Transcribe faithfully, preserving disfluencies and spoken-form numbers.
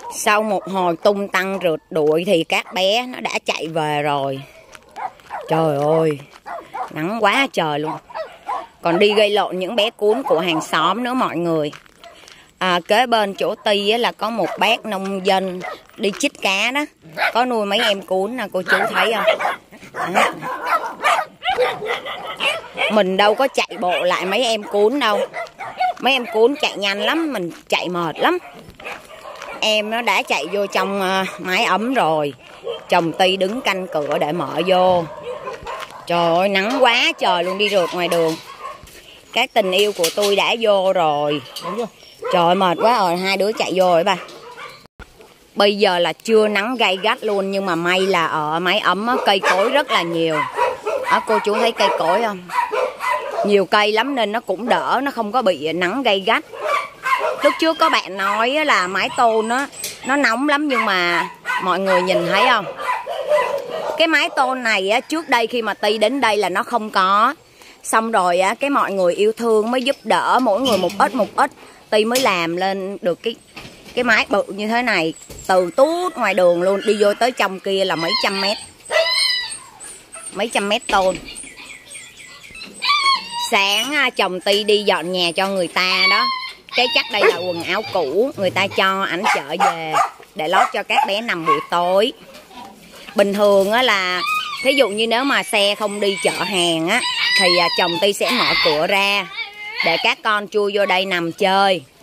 Sau một hồi tung tăng rượt đuổi thì các bé nó đã chạy về rồi. Trời ơi, nắng quá trời luôn. Còn đi gây lộn những bé cún của hàng xóm nữa mọi người. À, kế bên chỗ Ti á, là có một bác nông dân đi chích cá đó. Có nuôi mấy em cún nè, cô chú thấy không? Đó. Mình đâu có chạy bộ lại mấy em cún đâu. Mấy em cún chạy nhanh lắm, mình chạy mệt lắm. Em nó đã chạy vô trong uh, mái ấm rồi. Chồng Ti đứng canh cửa để mở vô. Trời ơi, nắng quá trời luôn, đi rượt ngoài đường. Các tình yêu của tôi đã vô rồi. Trời ơi, mệt quá rồi, hai đứa chạy vô rồi bà. Bây giờ là trưa nắng gay gắt luôn. Nhưng mà may là ở mái ấm á, cây cối rất là nhiều. Đó, cô chú thấy cây cối không? Nhiều cây lắm nên nó cũng đỡ, nó không có bị nắng gay gắt. Lúc trước có bạn nói là mái tôn á, nó nóng lắm nhưng mà mọi người nhìn thấy không? Cái mái tôn này á, trước đây khi mà Ti đến đây là nó không có. Xong rồi á, cái mọi người yêu thương mới giúp đỡ mỗi người một ít một ít. Ti mới làm lên được cái cái mái bự như thế này. Từ tút ngoài đường luôn, đi vô tới trong kia là mấy trăm mét. Mấy trăm mét tôn. Sáng chồng Ti đi dọn nhà cho người ta đó. Cái chắc đây là quần áo cũ, người ta cho ảnh chở về để lót cho các bé nằm buổi tối. Bình thường á là thí dụ như nếu mà xe không đi chở hàng á thì chồng Ti sẽ mở cửa ra để các con chui vô đây nằm chơi.